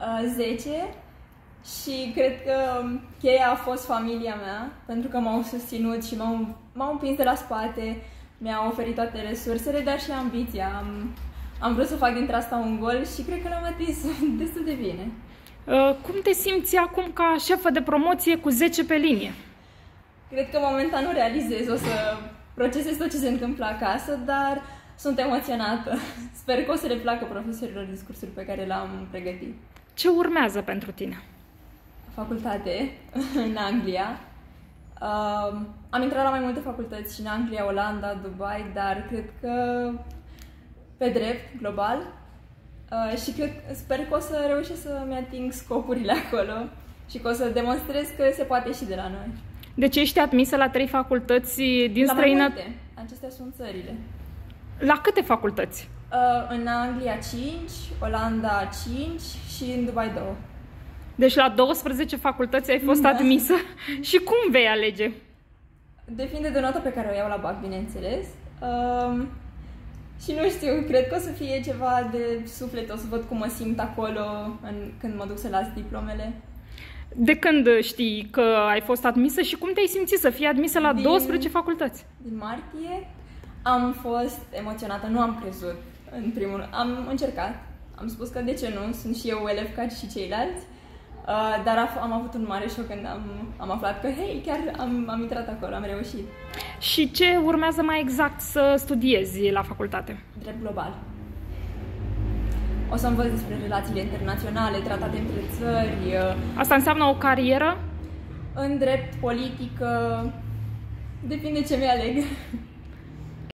10 și cred că cheia a fost familia mea, pentru că m-au susținut și m-au împins de la spate, mi-au oferit toate resursele, dar și ambiția. Am vrut să fac dintre asta un gol și cred că l-am atins destul de bine. Cum te simți acum ca șefă de promoție cu 10 pe linie? Cred că momentan nu realizez, o să procesez tot ce se întâmplă acasă, dar sunt emoționată. Sper că o să le placă profesorilor discursul pe care l-am pregătit. Ce urmează pentru tine? Facultate în Anglia. Am intrat la mai multe facultăți și în Anglia, Olanda, Dubai, dar cred că pe drept, global. Și sper că o să reușesc să-mi ating scopurile acolo și că o să demonstrez că se poate și de la noi. Deci ești admisă la 3 facultăți din străinătate? Acestea sunt țările. La câte facultăți? În Anglia 5, Olanda 5 și în Dubai 2. Deci la 12 facultăți ai fost admisă și cum vei alege? Depinde de nota pe care o iau la BAC, bineînțeles. Și nu știu, cred că o să fie ceva de suflet, o să văd cum mă simt acolo când mă duc să las diplomele. De când știi că ai fost admisă și cum te-ai simțit să fii admisă la 12 facultăți? Din martie am fost emoționată, nu am crezut în primul rând. Am încercat, am spus că de ce nu, sunt și eu elev ca și ceilalți, dar am avut un mare șoc când am aflat că, hei, chiar am intrat acolo, am reușit. Și ce urmează mai exact să studiezi la facultate? Drept global. O să învăț despre relațiile internaționale, tratate între țări. Asta înseamnă o carieră? În drept, politică, depinde ce mi-aleg.